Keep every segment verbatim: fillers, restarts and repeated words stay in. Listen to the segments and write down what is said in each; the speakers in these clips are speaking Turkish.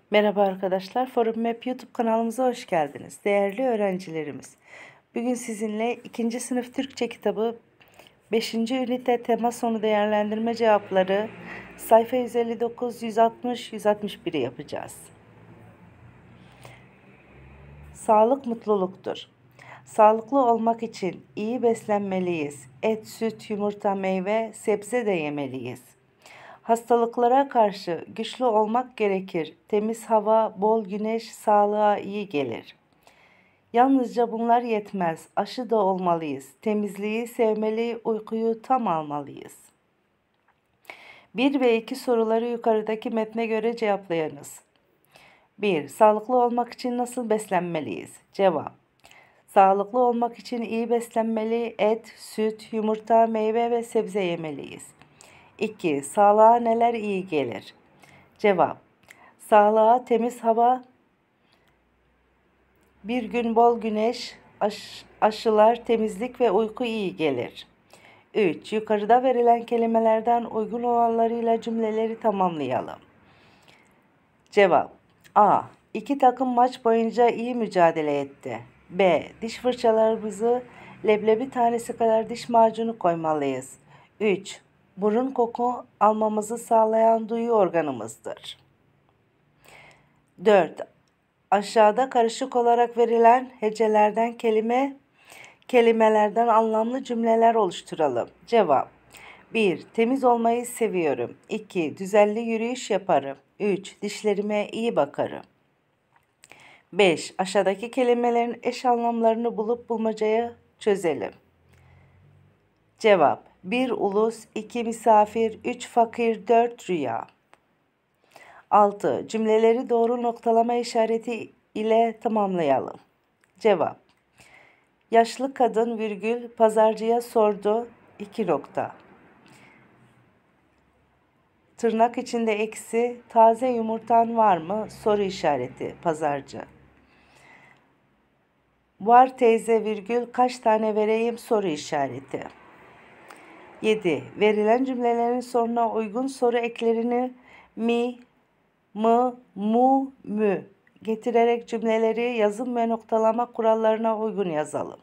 Merhaba arkadaşlar, Forum Map YouTube kanalımıza hoş geldiniz. Değerli öğrencilerimiz, bugün sizinle ikinci sınıf Türkçe kitabı beşinci ünite tema sonu değerlendirme cevapları sayfa yüz elli dokuz, yüz altmış, yüz altmış bir'i yapacağız. Sağlık mutluluktur. Sağlıklı olmak için iyi beslenmeliyiz. Et, süt, yumurta, meyve, sebze de yemeliyiz. Hastalıklara karşı güçlü olmak gerekir. Temiz hava, bol güneş sağlığa iyi gelir. Yalnızca bunlar yetmez. Aşı da olmalıyız. Temizliği sevmeli, uykuyu tam almalıyız. bir ve iki soruları yukarıdaki metne göre cevaplayınız. bir. Sağlıklı olmak için nasıl beslenmeliyiz? Cevap. Sağlıklı olmak için iyi beslenmeli, et, süt, yumurta, meyve ve sebze yemeliyiz. iki. Sağlığa neler iyi gelir? Cevap. Sağlığa temiz hava, bir gün bol güneş, aş, aşılar, temizlik ve uyku iyi gelir. üç. Yukarıda verilen kelimelerden uygun olanlarıyla cümleleri tamamlayalım. Cevap. A. İki takım maç boyunca iyi mücadele etti. B. Diş fırçalarımızı leblebi tanesi kadar diş macunu koymalıyız. üç. Burun koku almamızı sağlayan duyu organımızdır. dört. Aşağıda karışık olarak verilen hecelerden kelime, kelimelerden anlamlı cümleler oluşturalım. Cevap. bir. Temiz olmayı seviyorum. iki. Düzenli yürüyüş yaparım. üç. Dişlerime iyi bakarım. beş. Aşağıdaki kelimelerin eş anlamlarını bulup bulmacayı çözelim. Cevap. bir. Ulus, iki. Misafir, üç. Fakir, dört. Rüya. altı. Cümleleri doğru noktalama işareti ile tamamlayalım. Cevap. Yaşlı kadın virgül pazarcıya sordu. iki nokta. Tırnak içinde eksi taze yumurtan var mı? Soru işareti pazarcı. Var teyze virgül kaç tane vereyim? Soru işareti. yedi. Verilen cümlelerin sonuna uygun soru eklerini mi, mı, mu, mü getirerek cümleleri yazım ve noktalama kurallarına uygun yazalım.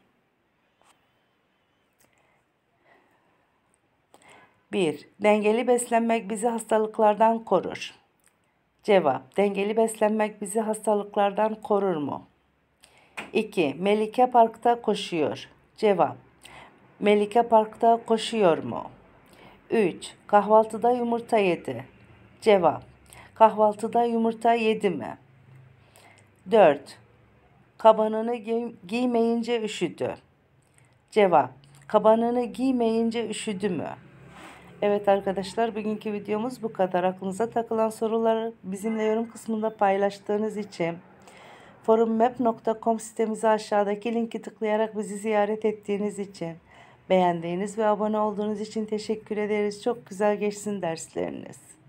bir. Dengeli beslenmek bizi hastalıklardan korur. Cevap. Dengeli beslenmek bizi hastalıklardan korur mu? iki. Melike parkta koşuyor. Cevap. Melike parkta koşuyor mu? üç. Kahvaltıda yumurta yedi. Cevap. Kahvaltıda yumurta yedi mi? dört. Kabanını giy- giymeyince üşüdü. Cevap. Kabanını giymeyince üşüdü mü? Evet arkadaşlar, bugünkü videomuz bu kadar. Aklınıza takılan soruları bizimle yorum kısmında paylaştığınız için, forummap nokta com sitemize aşağıdaki linki tıklayarak bizi ziyaret ettiğiniz için, beğendiğiniz ve abone olduğunuz için teşekkür ederiz. Çok güzel geçsin dersleriniz.